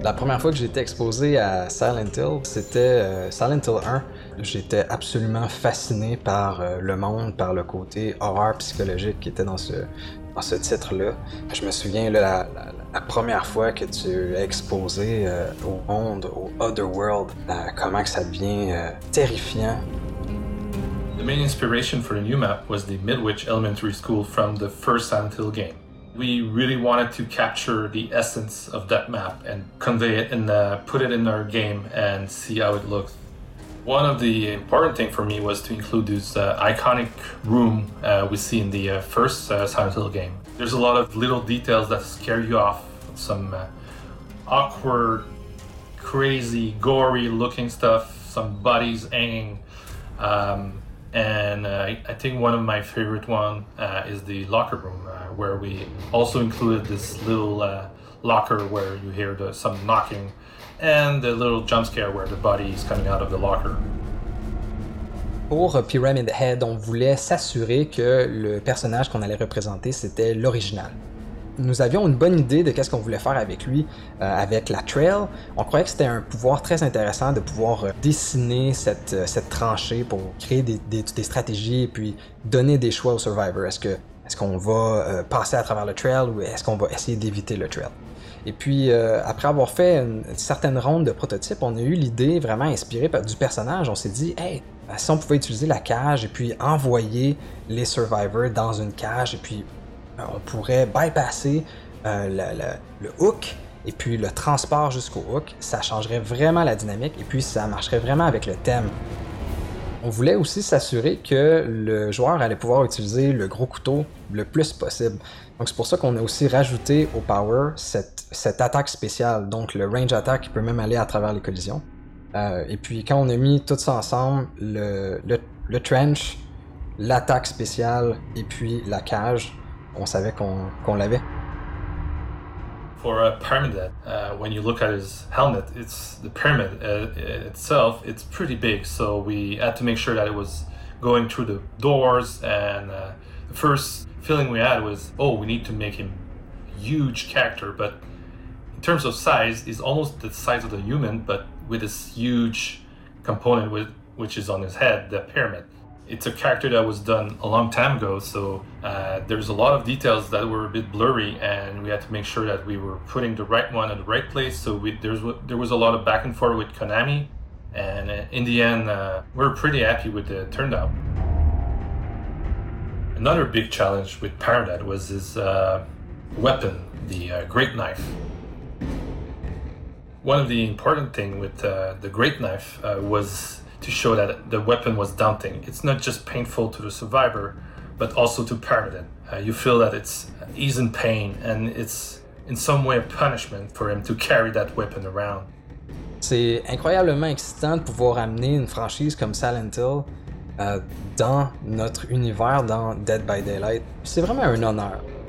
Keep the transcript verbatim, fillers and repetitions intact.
La première fois que j'ai été exposé à Silent Hill, c'était euh, Silent Hill un. J'étais absolument fasciné par euh, le monde, par le côté horreur psychologique qui était dans ce, dans ce titre-là. Je me souviens, là, la, la, la première fois que tu es exposé euh, au monde, au Otherworld, euh, comment que ça devient euh, terrifiant. The main inspiration for the new map was the Midwich Elementary School from the first Silent Hill game. We really wanted to capture the essence of that map and convey it and uh, put it in our game and see how it looks. One of the important things for me was to include this uh, iconic room uh, we see in the uh, first uh, Silent Hill game. There's a lot of little details that scare you off, some uh, awkward, crazy, gory looking stuff, some bodies hanging. Um, And uh, I think one of my favorite one uh, is the locker room, uh, where we also included this little uh, locker where you hear the, some knocking, and the little jump scare where the body is coming out of the locker. Pour Pyramid Head, on voulait s'assurer que le personnage qu'on allait représenter, c'était l'original. Nous avions une bonne idée de qu'est-ce qu'on voulait faire avec lui, euh, avec la trail. On croyait que c'était un pouvoir très intéressant de pouvoir euh, dessiner cette, euh, cette tranchée pour créer des, des, des stratégies et puis donner des choix aux survivors. Est-ce que est-ce qu'on va euh, passer à travers le trail ou est-ce qu'on va essayer d'éviter le trail? Et puis, euh, après avoir fait une, une certaine ronde de prototypes, on a eu l'idée vraiment inspirée par, du personnage. On s'est dit, hey, si on pouvait utiliser la cage et puis envoyer les survivors dans une cage et puis on pourrait bypasser euh, le, le, le hook et puis le transport jusqu'au hook. Ça changerait vraiment la dynamique et puis ça marcherait vraiment avec le thème. On voulait aussi s'assurer que le joueur allait pouvoir utiliser le gros couteau le plus possible. Donc c'est pour ça qu'on a aussi rajouté au power cette, cette attaque spéciale, donc le range attack qui peut même aller à travers les collisions. Euh, et puis quand on a mis tout ça ensemble, le, le, le trench, l'attaque spéciale et puis la cage, on savait qu'on, qu'on l'avait. For a pyramid, uh, when you look at his helmet, it's the pyramid uh, itself. It's pretty big, so we had to make sure that it was going through the doors. And uh, the first feeling we had was, oh, we need to make him a huge character. But in terms of size, he's almost the size of the human, but with this huge component with which is on his head, the pyramid. It's a character that was done a long time ago, so uh, there's a lot of details that were a bit blurry, and we had to make sure that we were putting the right one at the right place. So we, there's, there was a lot of back and forth with Konami, and uh, in the end, uh, we were pretty happy with the turnout. Another big challenge with Pyramid was his uh, weapon, the uh, Great Knife. One of the important things with uh, the Great Knife uh, was to show that the weapon was daunting. It's not just painful to the survivor, but also to Pyramid. Uh, you feel that it's he's in pain, and it's in some way a punishment for him to carry that weapon around. C'est incroyablement excitant de pouvoir amener une franchise comme Silent Hill euh, dans notre univers, dans Dead by Daylight. C'est vraiment un honneur.